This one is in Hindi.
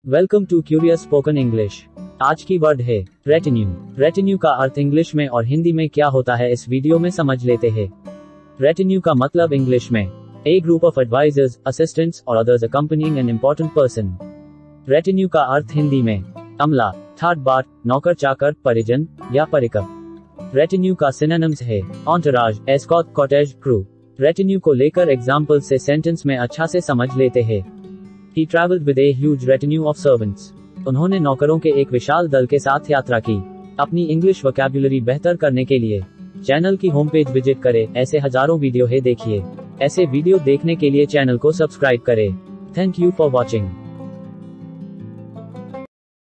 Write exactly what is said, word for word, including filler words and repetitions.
Welcome to curious spoken English. आज की वर्ड है रेटिन्यू। रेटिन्यू का अर्थ इंग्लिश में और हिंदी में क्या होता है इस वीडियो में समझ लेते हैं। रेटिन्यू का मतलब इंग्लिश में a group of advisers, assistants और others accompanying an important person. Retinue का अर्थ हिंदी में अमला, थर्ड बाट, नौकर चाकर, परिजन या परिकर। रेटिन्यू का सिनोनिम्स है entourage, escort, cortege, crew. Retinue को लेकर एग्जाम्पल से सेंटेंस में अच्छा से समझ लेते हैं। He traveled with a huge retinue of servants. उन्होंने नौकरों के एक विशाल दल के साथ यात्रा की। अपनी इंग्लिश वोकैब्युलरी बेहतर करने के लिए चैनल की होम पेज विजिट करें। ऐसे हजारों वीडियो है देखिए। ऐसे वीडियो देखने के लिए चैनल को सब्सक्राइब करें। Thank you for watching.